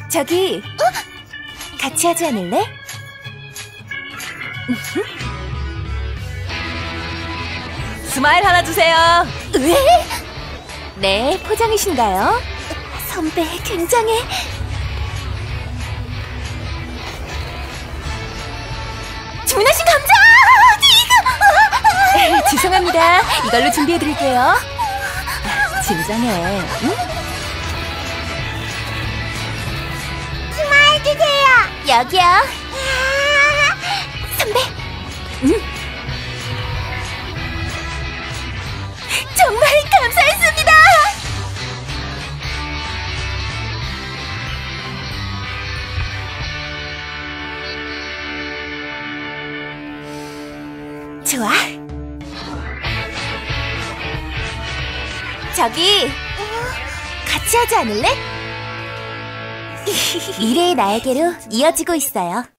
저기, 같이 하지 않을래? 스마일 하나 주세요. 왜? 네, 포장이신가요? 선배, 굉장해. 주문하신 감자! 죄송합니다. 이걸로 준비해드릴게요. 진정해. 응? 스마일 주세요. 여기요. 선배. 정말 감사했습니다. 좋아. 저기, 같이 하지 않을래? 미래의 나에게로 이어지고 있어요.